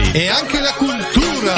E anche la cultura.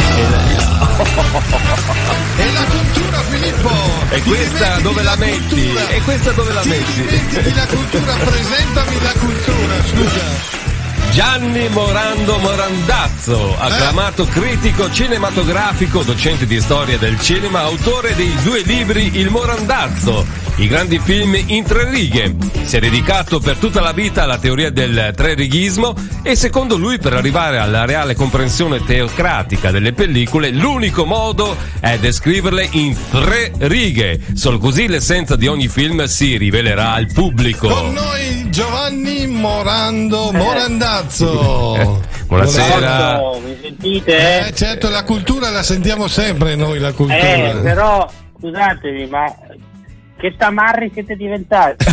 E la cultura, Filippo. E questa dove la metti? E questa dove la metti? Dimenticati la cultura, presentami la cultura, scusa. Gianni Morando Morandazzo, acclamato critico cinematografico, docente di storia del cinema, autore dei 2 libri Il Morandazzo, i grandi film in 3 righe. Si è dedicato per tutta la vita alla teoria del trerighismo e secondo lui per arrivare alla reale comprensione teocratica delle pellicole l'unico modo è descriverle in 3 righe. Solo così l'essenza di ogni film si rivelerà al pubblico. Con noi Giovanni Morandazzo. Buonasera. Mi sentite? Certo, la cultura la sentiamo sempre noi, la cultura. Però scusatemi, ma che tamarri siete diventati?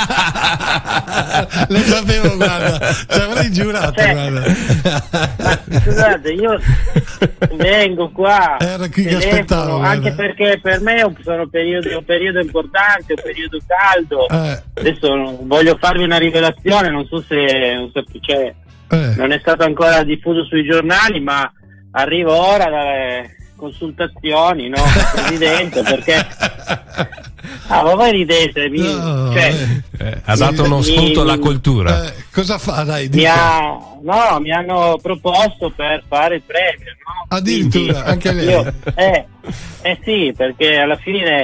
Lo sapevo, guarda, ci avrei giurato, guarda. Ma, scusate, io vengo qua, era qui che aspettavo, anche perché per me sono un periodo importante, un periodo caldo. Adesso voglio farvi una rivelazione, non so se cioè, non è stato ancora diffuso sui giornali, ma arrivo ora dalle consultazioni, no, Presidente, perché ma voi ridete, ha dato uno spunto alla cultura. Cosa fa? Dai, mi hanno proposto per fare il premio, no? Addirittura. Quindi, anche lei? Sì, perché alla fine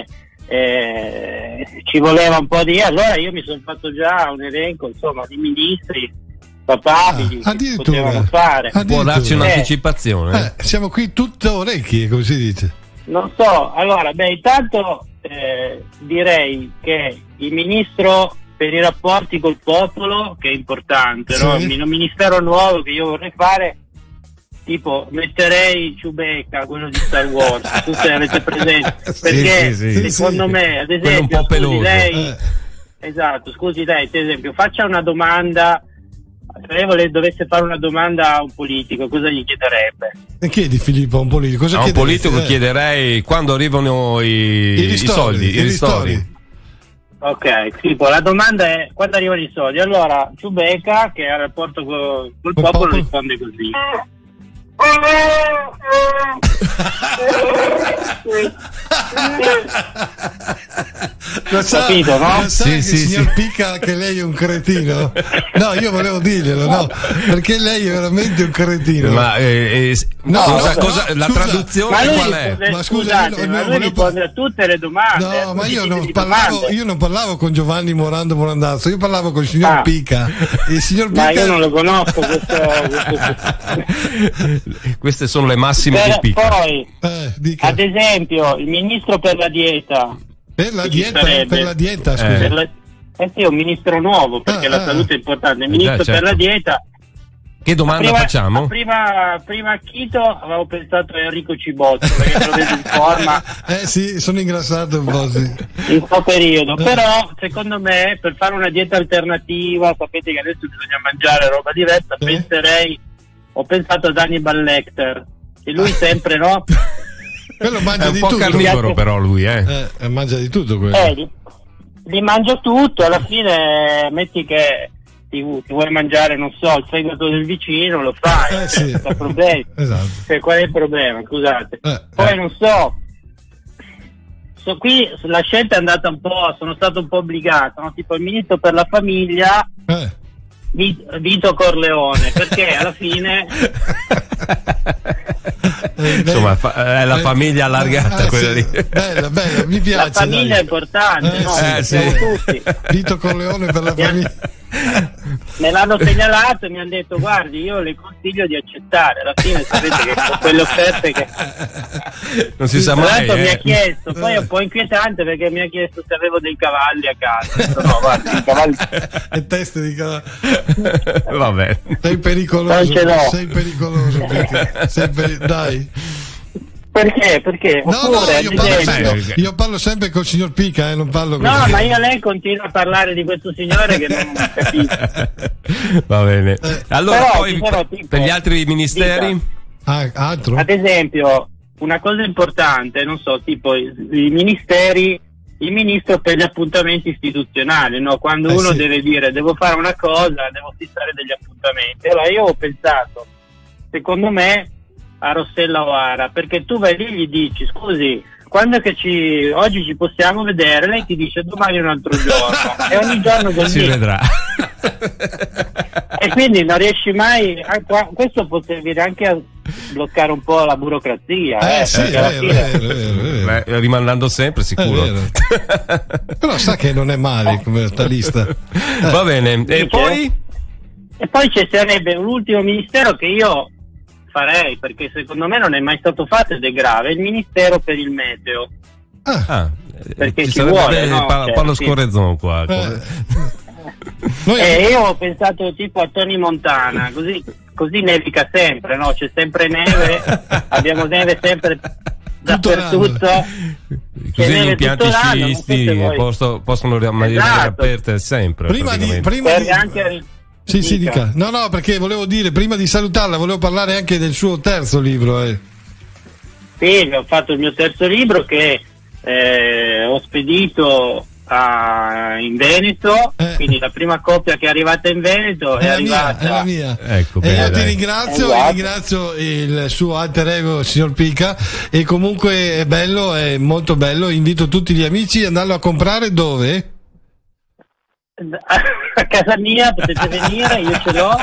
ci voleva un po' di... Allora io mi sono fatto già un elenco, insomma, di ministri papabili che potevano fare. Può darci un'anticipazione? Siamo qui tutte orecchie, come si dice. Non so, allora, intanto direi che il ministro per i rapporti col popolo, che è importante, sì, no? Il ministero nuovo che io vorrei fare, tipo metterei Chewbacca, quello di Star Wars, tutti avete presente, perché secondo me, ad esempio, un po' peloso. Scusi lei, ad esempio, faccia una domanda. Se lei dovesse fare una domanda a un politico, cosa gli chiederebbe? E chiedi, Filippo, a un politico? Cosa a un politico chiederei quando arrivano i soldi, i ristori. Ok, tipo la domanda è quando arrivano i soldi. Allora, Chewbacca, che ha il rapporto col popolo, risponde così. Lo sa, capito, no? Lo sa che il signor Pica che lei è un cretino? No, io volevo dirglielo, no, perché lei è veramente un cretino. Ma la traduzione qual è? Ma scusa, lui risponde a tutte le domande. No, ma io non parlavo con Giovanni Morandazzo, io parlavo con il signor Pica. Il signor Pica... Ma io non lo conosco Queste sono le massime di Pica. Poi, ad esempio, il ministro per la dieta. Per la dieta, scusa. Sì, è un ministro nuovo, perché la salute è importante. Il ministro per la dieta. Che domanda facciamo? Prima Chito avevo pensato a Enrico Cibotti, perché lo vedo in forma. Sì, sono ingrassato un po', sì. In questo periodo. Però, secondo me, per fare una dieta alternativa, sapete che adesso bisogna mangiare roba diversa, ho pensato ad Hannibal Lecter. E lui sempre, no? Quello mangia è un di po' tutto. carnivoro però lui, mangia di tutto quello. Li mangia tutto, alla fine metti che ti vuoi mangiare, non so, il fegato del vicino, lo fai, senza problemi. Esatto. Cioè, qual è il problema? Scusate. Poi non so, qui la scelta è andata un po', sono stato un po' obbligato, no? Tipo il ministro per la famiglia, Vito Corleone, perché alla fine insomma è la famiglia allargata quella lì. Bella, mi piace. La famiglia è importante, no? Siamo tutti. Vito Corleone per la famiglia. Me l'hanno segnalato e mi hanno detto guardi, io le consiglio di accettare. Alla fine sapete che sono quelle offerte che non si sa mai. Mi ha chiesto, poi è un po' inquietante perché mi ha chiesto se avevo dei cavalli a casa. Detto, no, guarda, i cavalli e teste di cavalli. Vabbè, sei pericoloso, dai. Perché? Oppure, io parlo sempre col signor Pica, non parlo con ma io lei continua a parlare di questo signore che non capisco. Va bene. Allora poi per gli altri ministeri? Altro? Ad esempio, una cosa importante, non so, tipo i ministeri, il ministro per gli appuntamenti istituzionali, no? Quando uno deve dire devo fare una cosa, devo fissare degli appuntamenti. Allora io ho pensato secondo me, a Rossella O'Hara, perché tu vai lì e gli dici: scusi, quando è che oggi ci possiamo vedere? Lei ti dice: domani è un altro giorno, e ogni giorno così si vedrà. E quindi non riesci mai questo può servire anche a bloccare un po' la burocrazia, sì, vero. Rimandando sempre, sicuro. Però sa che non è male come lista. Va bene. E poi ci sarebbe un ultimo ministero che io farei, perché secondo me non è mai stato fatto ed è grave: il ministero per il meteo. Perché ci vuole, no? Paolo Scorrezzon qua. Io ho pensato tipo a Tony Montana, così nevica sempre, no? C'è sempre neve, abbiamo neve sempre dappertutto. Così gli impianti sciisti possono rimanere aperte sempre. Prima di Sì, dica. No, perché volevo dire, prima di salutarla, volevo parlare anche del suo terzo libro. Sì, ho fatto il mio terzo libro che ho spedito in Veneto, quindi la prima copia che è arrivata in Veneto è arrivata. È la mia. Ecco, io ti ringrazio il suo alter ego, signor Pica, e comunque è bello, è molto bello. Invito tutti gli amici ad andarlo a comprare dove? A casa mia, potete venire, io ce l'ho.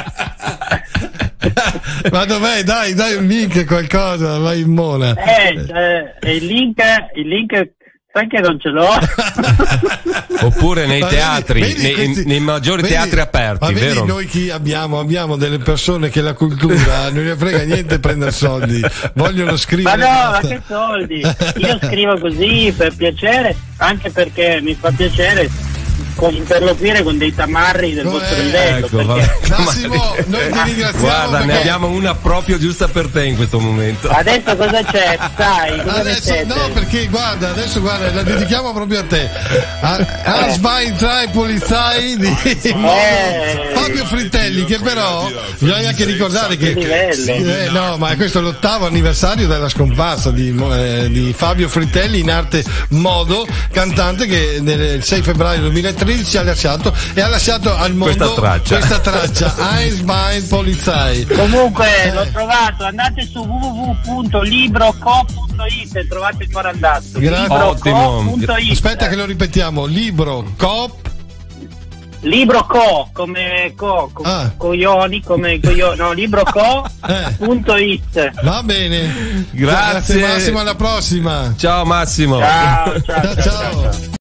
Ma dov'è? Dai un link, qualcosa, vai in mona. Il link sai che non ce l'ho. Oppure nei teatri, nei maggiori teatri aperti, ma vero? Noi chi abbiamo delle persone che la cultura non ne frega niente prendere soldi, vogliono scrivere. Ma che soldi? Io scrivo così per piacere, anche perché mi fa piacere interloquire con dei tamarri del vostro livello. Massimo, noi ti ringraziamo. Guarda, ne abbiamo una proprio giusta per te in questo momento. Adesso cosa c'è? Sai, perché guarda, la dedichiamo proprio a te. Asbain Trai Polizai di Fabio Fritelli, che però bisogna anche ricordare che ma questo è l'8º anniversario della scomparsa di Fabio Fritelli, in arte modo, cantante che nel 6 febbraio 2013 ha lasciato al mondo questa traccia Asbain Polizai. Comunque l'ho trovato, andate su www.libroco.it e trovate il Morandazzo. Ottimo. Aspetta che lo ripetiamo, Libroco come coglioni, libroco.it. Va bene. Grazie Massimo, alla prossima. Ciao Massimo. Ciao.